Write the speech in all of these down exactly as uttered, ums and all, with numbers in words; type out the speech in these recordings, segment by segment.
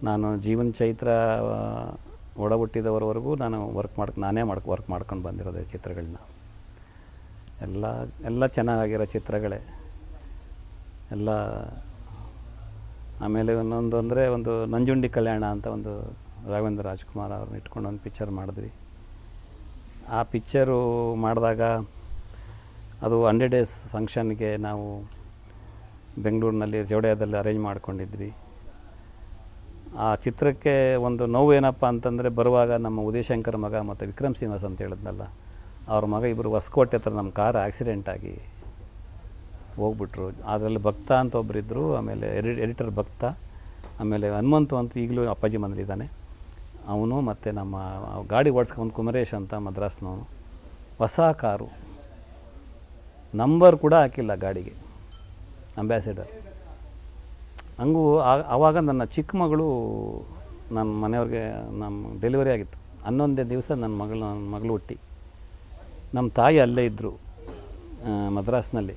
ನಾನು ಜೀವನ ಚೈತ್ರ ಒಡ ಹುಟ್ಟಿದವರವರೆಗೂ ನಾನು ವರ್ಕ್ ಮಾಡಿ ನಾನೇ ಮಾಡ್ಕೊ ವರ್ಕ್ ಮಾಡ್ಕೊಂಡು ಬಂದಿರೋದೆ ಚಿತ್ರಗಳನ್ನ. ಎಲ್ಲ ಎಲ್ಲ ಚೆನ್ನಾಗಿರೋ ಚಿತ್ರಗಳೇ ಎಲ್ಲ. ಆಮೇಲೆ ಇನ್ನೊಂದು ಅಂದರೆ ಒಂದು ನಂಜುಂಡಿ ಕಲ್ಯಾಣ ಅಂತ ಒಂದು ರಾಘವೇಂದ್ರ ರಾಜ್ಕುಮಾರ್ ಅವ್ರನ್ನ ಇಟ್ಕೊಂಡು ಒಂದು ಪಿಕ್ಚರ್ ಮಾಡಿದ್ವಿ. ಆ ಪಿಕ್ಚರು ಮಾಡಿದಾಗ ಅದು ಹಂಡ್ರೆಡ್ ಡೇಸ್ ಫಂಕ್ಷನ್ಗೆ ನಾವು ಬೆಂಗಳೂರಿನಲ್ಲಿ ಜೋಡಿಯಾದಲ್ಲಿ ಅರೇಂಜ್ ಮಾಡ್ಕೊಂಡಿದ್ವಿ. ಆ ಚಿತ್ರಕ್ಕೆ ಒಂದು ನೋವು ಏನಪ್ಪ ಅಂತಂದರೆ, ಬರುವಾಗ ನಮ್ಮ ಉದಯಶಂಕರ್ ಮಗ ಮತ್ತು ವಿಕ್ರಮ್ ಶ್ರೀನಿವಾಸ್ ಅಂತ ಹೇಳಿದ್ನಲ್ಲ, ಅವ್ರ ಮಗ ಇಬ್ಬರು ಹೊಸಕೋಟೆ ಹತ್ರ ನಮ್ಮ ಕಾರ್ ಆಕ್ಸಿಡೆಂಟಾಗಿ ಹೋಗ್ಬಿಟ್ರು. ಅದರಲ್ಲಿ ಭಕ್ತ ಅಂತ ಒಬ್ಬರಿದ್ದರು, ಆಮೇಲೆ ಎಡಿ ಎಡಿಟರ್ ಭಕ್ತ, ಆಮೇಲೆ ಹನುಮಂತು ಅಂತ ಈಗಲೂ ಅಪ್ಪಾಜಿ ಮನೇಲಿದ್ದಾನೆ ಅವನು, ಮತ್ತು ನಮ್ಮ ಗಾಡಿ ಓಡಿಸ್ಕೊಂಡು ಕುಮರೇಶ್ ಅಂತ ಮದ್ರಾಸ್ನವನು. ಹೊಸ ಕಾರು, ನಂಬರ್ ಕೂಡ ಹಾಕಿಲ್ಲ ಗಾಡಿಗೆ, ಅಂಬ್ಯಾಸಿಡರ್. ಹಂಗೂ ಆವಾಗ ನನ್ನ ಚಿಕ್ಕ ಮಗಳು, ನನ್ನ ಮನೆಯವ್ರಿಗೆ ನಮ್ಮ ಡೆಲಿವರಿ ಆಗಿತ್ತು. ಹನ್ನೊಂದೇ ದಿವಸ ನನ್ನ ಮಗಳು ನನ್ನ ಮಗಳು ಹುಟ್ಟಿ. ನಮ್ಮ ತಾಯಿ ಅಲ್ಲೇ ಇದ್ದರು ಮದ್ರಾಸ್ನಲ್ಲಿ.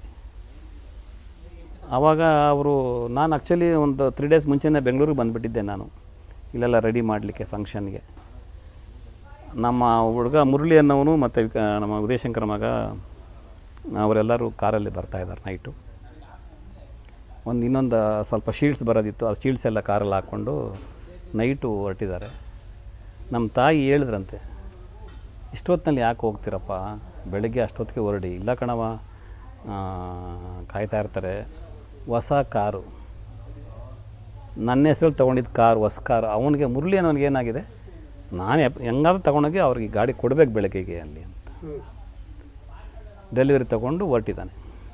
ಆವಾಗ ಅವರು, ನಾನು ಆ್ಯಕ್ಚುಲಿ ಒಂದು ತ್ರೀ ಡೇಸ್ ಮುಂಚೆನೇ ಬೆಂಗಳೂರಿಗೆ ಬಂದುಬಿಟ್ಟಿದ್ದೆ ನಾನು, ಇಲ್ಲೆಲ್ಲ ರೆಡಿ ಮಾಡಲಿಕ್ಕೆ ಫಂಕ್ಷನ್ಗೆ. ನಮ್ಮ ಹುಡುಗ ಮುರಳಿ ಅನ್ನೋನು ಮತ್ತು ನಮ್ಮ ಉದಯಶಂಕರ ಮಗ ಅವರೆಲ್ಲರೂ ಕಾರಲ್ಲಿ ಬರ್ತಾಯಿದ್ದಾರೆ ನೈಟು. ಒಂದು ಇನ್ನೊಂದು ಸ್ವಲ್ಪ ಶೀಲ್ಡ್ಸ್ ಬರೋದಿತ್ತು, ಆ ಶೀಲ್ಡ್ಸ್ ಎಲ್ಲ ಕಾರಲ್ಲಿ ಹಾಕ್ಕೊಂಡು ನೈಟು ಹೊರಟಿದ್ದಾರೆ. ನಮ್ಮ ತಾಯಿ ಹೇಳಿದ್ರಂತೆ, ಇಷ್ಟೊತ್ತಿನಲ್ಲಿ ಯಾಕೆ ಹೋಗ್ತೀರಪ್ಪ, ಬೆಳಗ್ಗೆ ಅಷ್ಟೊತ್ತಿಗೆ ಹೊರಡಿ. ಇಲ್ಲ ಕಣವ, ಕಾಯ್ತಾ ಇರ್ತಾರೆ. ಹೊಸ ಕಾರು, ನನ್ನ ಹೆಸ್ರಲ್ಲಿ ತೊಗೊಂಡಿದ್ದು ಕಾರು, ಹೊಸ ಕಾರು. ಅವನಿಗೆ ಮುರಳಿ ಅನ್ನೋನಿಗೆ ಏನಾಗಿದೆ, ನಾನು ಹೆಂಗಾದ್ರೂ ತೊಗೊಂಡೋಗಿ ಅವ್ರಿಗೆ ಗಾಡಿ ಕೊಡಬೇಕು ಬೆಳಗ್ಗೆಗೆ ಅಲ್ಲಿ ಅಂತ. ಡೆಲಿವರಿ ತೊಗೊಂಡು ಹೊರಟಿದ್ದಾನೆ.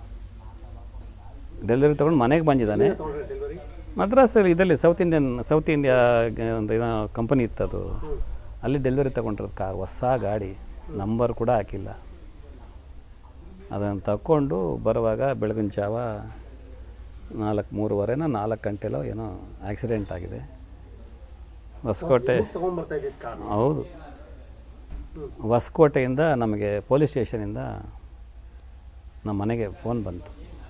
ಡೆಲಿವರಿ ತೊಗೊಂಡು ಮನೆಗೆ ಬಂದಿದ್ದಾನೆ. ಮದ್ರಾಸಲ್ಲಿ ಇದರಲ್ಲಿ ಸೌತ್ ಇಂಡಿಯನ್ ಸೌತ್ ಇಂಡಿಯಾ ಒಂದು ಏನೋ ಕಂಪನಿ ಇತ್ತು, ಅದು ಅಲ್ಲಿ ಡೆಲಿವರಿ ತೊಗೊಂಡಿರೋದು ಕಾರ್, ಹೊಸ ಗಾಡಿ, ನಂಬರ್ ಕೂಡ ಹಾಕಿಲ್ಲ. ಅದನ್ನು ತಗೊಂಡು ಬರುವಾಗ ಬೆಳಗಿನ ಜಾವ ನಾಲ್ಕು ಮೂರುವರೆನೋ ನಾಲ್ಕು ಗಂಟೆಲೋ ಏನೋ ಆಕ್ಸಿಡೆಂಟ್ ಆಗಿದೆ ಹೊಸಕೋಟೆ. ಹೌದು, ಹೊಸಕೋಟೆಯಿಂದ ನಮಗೆ ಪೊಲೀಸ್ ಸ್ಟೇಷನಿಂದ ನಮ್ಮ ಮನೆಗೆ ಫೋನ್ ಬಂತು.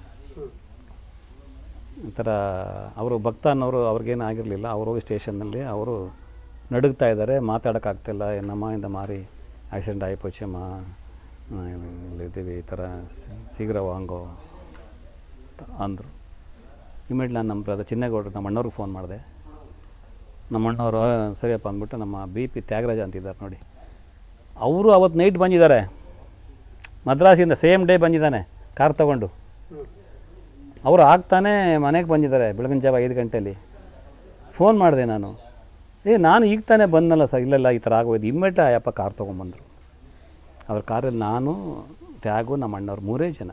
ಈ ಥರ ಅವರು ಭಕ್ತ ಅನ್ನೋರು, ಅವ್ರಿಗೇನು ಆಗಿರಲಿಲ್ಲ. ಅವರು ಸ್ಟೇಷನ್ನಲ್ಲಿ ಅವರು ನಡುಗ್ತಾ ಇದ್ದಾರೆ, ಮಾತಾಡೋಕ್ಕಾಗ್ತಿಲ್ಲ. ನಮ್ಮಿಂದ ಮಾರಿ ಆಕ್ಸಿಡೆಂಟ್ ಆಯ್ಪೋಚಮ್ಮ, ಇಲ್ಲಿದ್ದೀವಿ, ಈ ಥರ ಶೀಘ್ರ ವಾಂಗೋ ಅಂದರು. ಇಮಿಡಿಯೇಟ್ ನಾನು ನಮ್ಮ ಬ್ರದರ್ ಚಿನ್ನೇಗೌಡರು, ನಮ್ಮ ಅಣ್ಣವ್ರಿಗೆ ಫೋನ್ ಮಾಡಿದೆ. ನಮ್ಮ ಅಣ್ಣವರು ಸರಿಯಪ್ಪ ಅಂದ್ಬಿಟ್ಟು, ನಮ್ಮ ಬಿ ಪಿ ತ್ಯಾಗರಾಜ ಅಂತಿದ್ದಾರೆ ನೋಡಿ, ಅವರು ಅವತ್ತು ನೈಟ್ ಬಂದಿದ್ದಾರೆ ಮದ್ರಾಸಿಂದ, ಸೇಮ್ ಡೇ ಬಂದಿದ್ದಾನೆ ಕಾರ್ ತೊಗೊಂಡು. ಅವರು ಆಗ್ತಾನೆ ಮನೆಗೆ ಬಂದಿದ್ದಾರೆ ಬೆಳಗಿನ ಜಾವ ಐದು ಗಂಟೆಯಲ್ಲಿ. ಫೋನ್ ಮಾಡಿದೆ ನಾನು, ಏ ನಾನು ಈಗ ತಾನೇ ಬಂದನಲ್ಲ ಸರ್. ಇಲ್ಲೆಲ್ಲ ಈ ಥರ ಆಗೋಯ್ತು. ಇಮ್ಮಿಡಿಯೇಟ್ ಅಯ್ಯಪ್ಪ ಕಾರ್ ತೊಗೊಂಬಂದರು. ಅವ್ರ ಕಾರಲ್ಲಿ ನಾನು, ತ್ಯಾಗು, ನಮ್ಮ ಅಣ್ಣವ್ರು ಮೂರೇ ಜನ.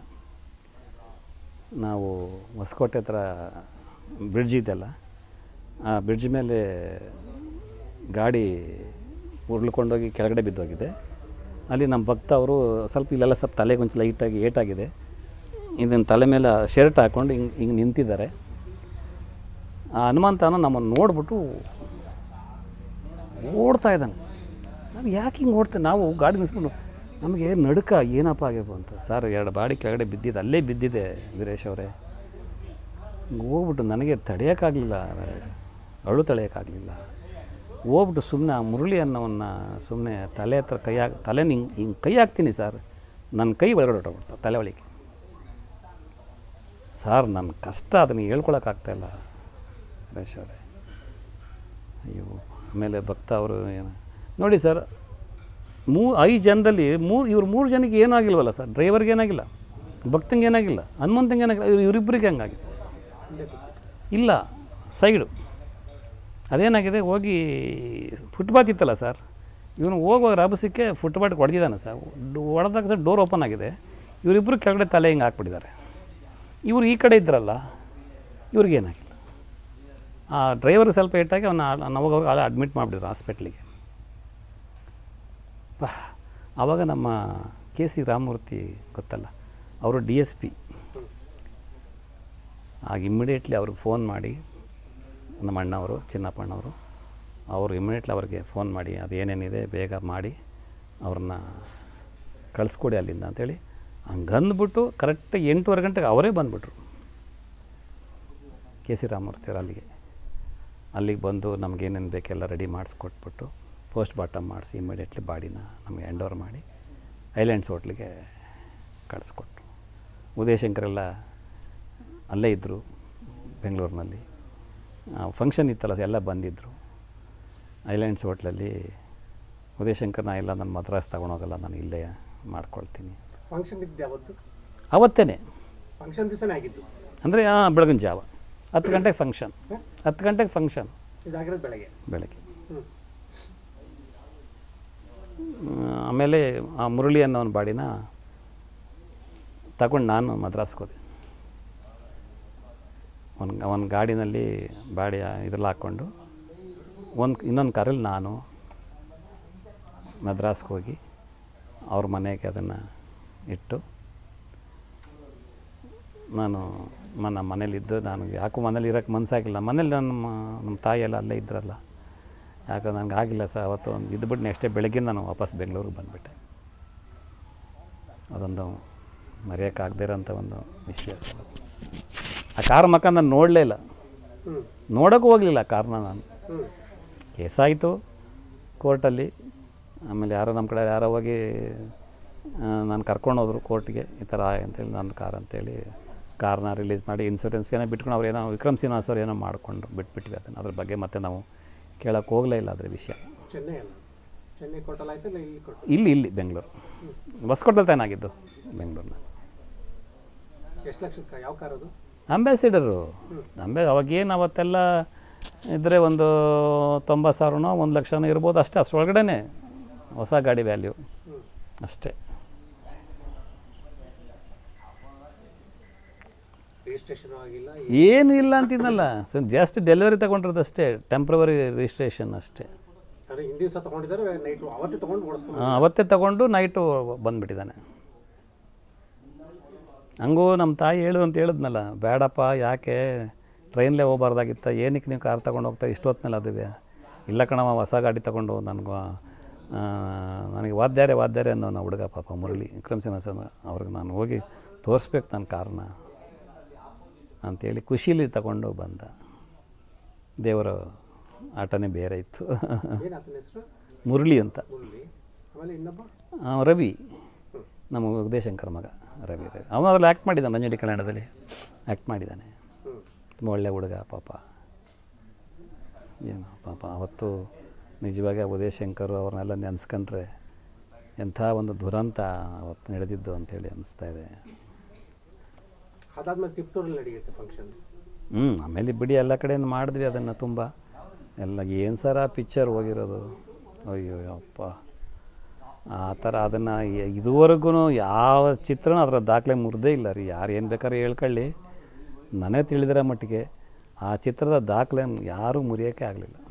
ನಾವು ಹೊಸಕೋಟೆ ಹತ್ರ ಬ್ರಿಡ್ಜ್ ಇದೆಯಲ್ಲ, ಆ ಬ್ರಿಡ್ಜ್ ಮೇಲೆ ಗಾಡಿ ಉರುಳ್ಕೊಂಡೋಗಿ ಕೆಳಗಡೆ ಬಿದ್ದೋಗಿದೆ. ಅಲ್ಲಿ ನಮ್ಮ ಭಕ್ತ ಅವರು ಸ್ವಲ್ಪ ಇಲ್ಲೆಲ್ಲ ಸ್ವಲ್ಪ ತಲೆಗೆ ಒಂಚು ಲೈಟಾಗಿ ಏಟಾಗಿದೆ. ಇದನ್ನು ತಲೆ ಮೇಲೆ ಶರ್ಟ್ ಹಾಕ್ಕೊಂಡು ಹಿಂಗೆ ಹಿಂಗೆ ನಿಂತಿದ್ದಾರೆ. ಆ ಹನುಮಂತನ ನಮ್ಮನ್ನು ನೋಡ್ಬಿಟ್ಟು ಓಡ್ತಾ ಇದ್ದಾನೆ. ನಾವು ಯಾಕೆ ಹಿಂಗೆ ಓಡ್ತೇವೆ, ನಾವು ಗಾಡಿ ನಿಲ್ಲಿಸ್ಕೊಂಡು ನಮಗೆ ನಡುಕ ಏನಪ್ಪ ಆಗಿರ್ಬೋದು ಅಂತ. ಸರ್ ಎರಡು ಬಾಡಿ ಕೆಳಗಡೆ ಬಿದ್ದಿದೆ, ಅಲ್ಲೇ ಬಿದ್ದಿದೆ ವೀರೇಶ್ ಅವರೇ. ಹಿಂಗೆ ಹೋಗ್ಬಿಟ್ಟು ನನಗೆ ತಡೆಯೋಕ್ಕಾಗಲಿಲ್ಲ, ಅಳು ತಡೆಯೋಕ್ಕಾಗಲಿಲ್ಲ. ಹೋಗ್ಬಿಟ್ಟು ಸುಮ್ಮನೆ ಆ ಮುರಳಿ ಅನ್ನೋವನ್ನು ಸುಮ್ಮನೆ ತಲೆ ಹತ್ರ ಕೈ ಹಾಕಿ ತಲೆ ಹಿಂಗೆ ಹಿಂಗೆ ಕೈ ಹಾಕ್ತೀನಿ ಸರ್, ನನ್ನ ಕೈ ಒಳಗಡೆ ಹೊಟ್ಟೋಗ್ಬಿಡ್ತು ತಲೆ ಒಳಗೆ. ಸರ್ ನನ್ನ ಕಷ್ಟ ಅದನ್ನು ಹೇಳ್ಕೊಳಕ್ಕಾಗ್ತಾಯಿಲ್ಲ ವೀರೇಶ್ ಅವರೇ. ಅಯ್ಯೋ. ಆಮೇಲೆ ಭಕ್ತ ಅವರು ಏನು ನೋಡಿ ಸರ್, ಮೂ ಐದು ಜನದಲ್ಲಿ ಮೂರು ಇವ್ರು ಮೂರು ಜನಕ್ಕೆ ಏನೂ ಆಗಿಲ್ವಲ್ಲ ಸರ್. ಡ್ರೈವರ್ಗೆ ಏನಾಗಿಲ್ಲ, ಭಕ್ತಂಗೆ ಏನಾಗಿಲ್ಲ, ಹನುಮಂತಂಗೆ ಏನಾಗಿಲ್ಲ, ಇವ್ರು ಇವರಿಬ್ಬರಿಗೆ ಹಂಗಾಗಿದೆ. ಇಲ್ಲ ಸೈಡು ಅದೇನಾಗಿದೆ, ಹೋಗಿ ಫುಟ್ಪಾತ್ ಇತ್ತಲ್ಲ ಸರ್, ಇವನು ಹೋಗುವಾಗ ರಭಸಕ್ಕೆ ಫುಟ್ಪಾಟ್ಗೆ ಹೊಡೆದಿದ್ದಾನೆ ಸರ್. ಹೊಡೆದಾಗ ಸರ್ ಡೋರ್ ಓಪನ್ ಆಗಿದೆ. ಇವರಿಬ್ಬರು ಕೆಳಗಡೆ ತಲೆ ಹಿಂಗೆ ಹಾಕ್ಬಿಟ್ಟಿದ್ದಾರೆ. ಇವರು ಈ ಕಡೆ ಇದ್ದರಲ್ಲ, ಇವ್ರಿಗೇನಾಗಿಲ್ಲ. ಆ ಡ್ರೈವರ್ಗೆ ಸ್ವಲ್ಪ ಏಟಾಗಿ ಅವನ್ನ ಅವಾಗ ಅವ್ರಿಗೆ ಅಡ್ಮಿಟ್ ಮಾಡಿಬಿಟ್ಟಿದ್ರು ಹಾಸ್ಪಿಟ್ಲಿಗೆ. ಆವಾಗ ನಮ್ಮ ಕೆ ಸಿ ರಾಮಮೂರ್ತಿ ಗೊತ್ತಲ್ಲ, ಅವರು ಡಿ ಎಸ್ ಪಿ. ಆಗ ಇಮ್ಮಿಡಿಯೇಟ್ಲಿ ಅವ್ರಿಗೆ ಫೋನ್ ಮಾಡಿ, ನಮ್ಮ ಅಣ್ಣವರು ಚಿನ್ನಪ್ಪಣ್ಣವರು, ಅವರು ಇಮ್ಮಿಡಿಯೇಟ್ಲಿ ಅವ್ರಿಗೆ ಫೋನ್ ಮಾಡಿ ಅದೇನೇನಿದೆ ಬೇಗ ಮಾಡಿ ಅವ್ರನ್ನ ಕಳಿಸ್ಕೊಡಿ ಅಲ್ಲಿಂದ ಅಂಥೇಳಿ ಹಂಗೆ ಅಂದ್ಬಿಟ್ಟು ಕರೆಕ್ಟ್ ಎಂಟೂವರೆ ಗಂಟೆಗೆ ಅವರೇ ಬಂದುಬಿಟ್ರು ಕೆ ಸಿ ರಾಮಮೂರ್ತಿಯವರು ಅಲ್ಲಿಗೆ. ಅಲ್ಲಿಗೆ ಬಂದು ನಮಗೇನೇನು ಬೇಕೆಲ್ಲ ರೆಡಿ ಮಾಡಿಸ್ಕೊಟ್ಬಿಟ್ಟು ಪೋಸ್ಟ್ ಬಾಟಮ್ ಮಾಡಿಸಿ ಇಮಿಡಿಯೇಟ್ಲಿ ಬಾಡಿನ ನಮಗೆ ಹ್ಯಾಂಡ್ ಓವರ್ ಮಾಡಿ ಐಲ್ಯಾಂಡ್ಸ್ ಹೋಟ್ಲಿಗೆ ಕಳಿಸ್ಕೊಟ್ರು. ಉದಯಶಂಕರೆಲ್ಲ ಅಲ್ಲೇ ಇದ್ದರು ಬೆಂಗಳೂರಿನಲ್ಲಿ. ಫಂಕ್ಷನ್ ಇತ್ತಲ್ಲ ಎಲ್ಲ ಬಂದಿದ್ದರು. ಐಲ್ಯಾಂಡ್ಸ್ ಹೋಟ್ಲಲ್ಲಿ ಉದಯಶಂಕರ್ನ ಎಲ್ಲ ನಾನು ಮದ್ರಾಸ್ ತೊಗೊಂಡೋಗಲ್ಲ, ನಾನು ಇಲ್ಲೇ ಮಾಡ್ಕೊಳ್ತೀನಿ. ಫಂಕ್ಷನ್ ಇದ್ದು ಯಾವತ್ತು? ಅವತ್ತೇ ಫಂಕ್ಷನ್ ದಿವಸನೇ ಆಗಿದ್ದು ಅಂದರೆ ಬೆಳಗಿನ ಜಾವ ಹತ್ತು ಗಂಟೆಗೆ ಫಂಕ್ಷನ್ ಹತ್ತು ಗಂಟೆಗೆ ಫಂಕ್ಷನ್ ಇದಾಗಿರೋದು ಬೆಳಗ್ಗೆ ಬೆಳಗ್ಗೆ ಆಮೇಲೆ ಆ ಮುರಳಿ ಅನ್ನೋ ಒಂದು ಬಾಡಿನ ತಗೊಂಡು ನಾನು ಮದ್ರಾಸ್ಗೆ ಹೋದೆ. ಒಂದು ಒಂದು ಗಾಡಿನಲ್ಲಿ ಬಾಡಿ ಇದ್ರಲ್ಲಿ ಹಾಕ್ಕೊಂಡು ಒಂದು ಇನ್ನೊಂದು ಕಾರಲ್ಲಿ ನಾನು ಮದ್ರಾಸ್ಗೆ ಹೋಗಿ ಅವ್ರ ಮನೆಗೆ ಅದನ್ನು ಇಟ್ಟು ನಾನು ನನ್ನ ಮನೇಲಿದ್ದು ನಾನು ಯಾಕೋ ಮನೇಲಿ ಇರೋಕ್ಕೆ ಮನಸ್ಸಾಗಿಲ್ಲ. ಮನೇಲಿ ನನ್ನ ನಮ್ಮ ತಾಯಿಯೆಲ್ಲ ಅಲ್ಲೇ ಇದ್ರಲ್ಲ, ಯಾಕಂದ್ರೆ ನನಗೆ ಆಗಿಲ್ಲ ಸರ್. ಅವತ್ತು ಒಂದು ಇದ್ಬಿಟ್ಟು ನೆಕ್ಸ್ಟ್ ಡೇ ಬೆಳಗ್ಗೆ ನಾನು ವಾಪಸ್ ಬೆಂಗಳೂರಿಗೆ ಬಂದುಬಿಟ್ಟೆ. ಅದೊಂದು ಮರೆಯೋಕ್ಕಾಗದೇ ಇರೋಂಥ ಒಂದು ವಿಷಯ ಸರ್. ಆ ಕಾರ್ ಮಕ್ಕ ನಾನು ನೋಡಲೇ ಇಲ್ಲ, ನೋಡೋಕ್ಕೂ ಹೋಗಲಿಲ್ಲ ಕಾರ್ನ ನಾನು. ಕೇಸಾಯಿತು ಕೋರ್ಟಲ್ಲಿ. ಆಮೇಲೆ ಯಾರೋ ನಮ್ಮ ಕಡೆ ಯಾರೋ ಹೋಗಿ ನಾನು ಕರ್ಕೊಂಡು ಹೋದರು ಕೋರ್ಟ್ಗೆ, ಈ ಥರ ಅಂತೇಳಿ ನನ್ನ ಕಾರ್ ಅಂತೇಳಿ ಕಾರ್ನ ರಿಲೀಸ್ ಮಾಡಿ ಇನ್ಸೂರೆನ್ಸ್ಗೇನೋ ಬಿಟ್ಕೊಂಡು ಅವ್ರು ಏನೋ ವಿಕ್ರಮ್ ಶ್ರೀನಿವಾಸ್ ಅವ್ರು ಏನೋ ಮಾಡಿಕೊಂಡು ಬಿಟ್ಬಿಟ್ವಿ ಅದನ್ನು. ಅದ್ರ ಬಗ್ಗೆ ಮತ್ತೆ ನಾವು ಕೇಳೋಕ್ಕೆ ಹೋಗಲೇ ಇಲ್ಲ ಅದ್ರ ವಿಷಯ. ಚೆನ್ನೈ ಅಲ್ಲ, ಚೆನ್ನೈ ಕೋರ್ಟಲ್ಲಿ ಆಯಿತು ಇಲ್ಲಿ ಕೋರ್ಟ್? ಇಲ್ಲಿ ಇಲ್ಲಿ ಬೆಂಗಳೂರು ಹೊಸಕೋಟೆಲ್ ತಾನಾಗಿದ್ದು ಬೆಂಗಳೂರಿನ. ಎಷ್ಟು ಲಕ್ಷದ ಯಾವ ಕಾರ್ ಅದು? ಅಂಬಾಸಿಡರು. ಅಂಬೆ ಅವಾಗೇನು ಅವತ್ತೆಲ್ಲ ಇದ್ದರೆ ಒಂದು ತೊಂಬತ್ತು ಸಾವಿರನೋ ಒಂದು ಲಕ್ಷನೋ ಇರ್ಬೋದು ಅಷ್ಟೇ. ಅಷ್ಟರೊಳಗಡೆ ಹೊಸ ಗಾಡಿ ವ್ಯಾಲ್ಯೂ ಅಷ್ಟೇ. ರಿಜಿಸ್ಟ್ರೇಷನ್ ಆಗಿಲ್ಲ, ಏನೂ ಇಲ್ಲ ಅಂತಿದ್ನಲ್ಲ ಸರ್. ಜಾಸ್ತಿ ಡೆಲಿವರಿ ತೊಗೊಂಡಿರೋದು ಅಷ್ಟೇ, ಟೆಂಪ್ರವರಿ ರಿಜಿಸ್ಟ್ರೇಷನ್ ಅಷ್ಟೇ. ಹಿಂದಿನ ದಿವಸ ತೊಗೊಂಡಿದ್ದಾರೆ, ನೈಟು ಅವತ್ತೇ ತೊಗೊಂಡು ಓಡಿಸ್ಕೊಂಡು ಅವತ್ತೇ ತೊಗೊಂಡು ನೈಟು ಬಂದುಬಿಟ್ಟಿದ್ದಾನೆ. ಹಂಗೂ ನಮ್ಮ ತಾಯಿ ಹೇಳಿದ್ರು ಅಂತ ಹೇಳಿದ್ನಲ್ಲ, ಬೇಡಪ್ಪ ಯಾಕೆ ಟ್ರೈನ್ಲೇ ಹೋಗಬಾರ್ದಾಗಿತ್ತ, ಏನಕ್ಕೆ ನೀವು ಕಾರ್ ತೊಗೊಂಡು ಹೋಗ್ತಾ ಇಷ್ಟೊತ್ತಿನಲ್ಲ ಅದುವೇ. ಇಲ್ಲ ಕಣವ ಹೊಸ ಗಾಡಿ ತೊಗೊಂಡು ನನಗೂ ನನಗೆ ವಾದ್ಯಾರೆ ವಾದ್ಯಾರೆ ಅನ್ನೋ ನಾವು ಹುಡುಗ ಪಾಪ ಮುರಳಿ ವಿಕ್ರಮ್ ಶ್ರೀನಿವಾಸ ಅವ್ರಿಗೆ ನಾನು ಹೋಗಿ ತೋರಿಸ್ಬೇಕು ನನ್ನ ಕಾರ್ನ ಅಂಥೇಳಿ ಖುಷೀಲಿ ತಗೊಂಡು ಬಂದ. ದೇವರ ಆಟನೇ ಬೇರೆ ಇತ್ತು. ಮುರಳಿ ಅಂತ. ರವಿ, ನಮ್ಮ ಉದಯಶಂಕರ್ ಮಗ ರವಿ ರವಿ ಅವನು ಅದ್ರಲ್ಲಿ ಆ್ಯಕ್ಟ್ ಮಾಡಿದ್ದಾನೆ, ನಂಜುಂಡಿ ಕಲ್ಯಾಣದಲ್ಲಿ ಆ್ಯಕ್ಟ್ ಮಾಡಿದ್ದಾನೆ. ತುಂಬ ಒಳ್ಳೆ ಹುಡುಗ ಪಾಪ. ಏನು ಪಾಪ ಅವತ್ತು ನಿಜವಾಗಿ ಉದಯಶಂಕರ್ ಅವ್ರನ್ನೆಲ್ಲ ನೆನೆಸ್ಕೊಂಡ್ರೆ ಎಂಥ ಒಂದು ದುರಂತ ಅವತ್ತು ನಡೆದಿದ್ದು ಅಂಥೇಳಿ ಅನ್ನಿಸ್ತಾ ಇದೆ. ಅದಾದ್ಮೇಲೆ ತಿಪ್ಟೂರಲ್ಲಿ ನಡೆಯುತ್ತೆ ಫಂಕ್ಷನ್. ಹ್ಞೂ ಆಮೇಲೆ ಬಿಡಿ ಎಲ್ಲ ಕಡೆ ಮಾಡಿದ್ವಿ ಅದನ್ನು ತುಂಬ ಎಲ್ಲ. ಏನು ಸರ ಪಿಕ್ಚರ್ ಹೋಗಿರೋದು, ಅಯ್ಯೋ ಅಪ್ಪ ಆ ಥರ. ಅದನ್ನು ಇದುವರೆಗೂ ಯಾವ ಚಿತ್ರನೂ ಅದರ ದಾಖಲೆ ಮುರಿದೇ ಇಲ್ಲ ರೀ. ಯಾರು ಏನು ಬೇಕಾದ್ರೆ ಹೇಳ್ಕೊಳ್ಳಿ, ನನಗೆ ತಿಳಿದಿರೋ ಮಟ್ಟಿಗೆ ಆ ಚಿತ್ರದ ದಾಖಲೆ ಯಾರೂ ಮುರಿಯೋಕ್ಕೆ ಆಗಲಿಲ್ಲ.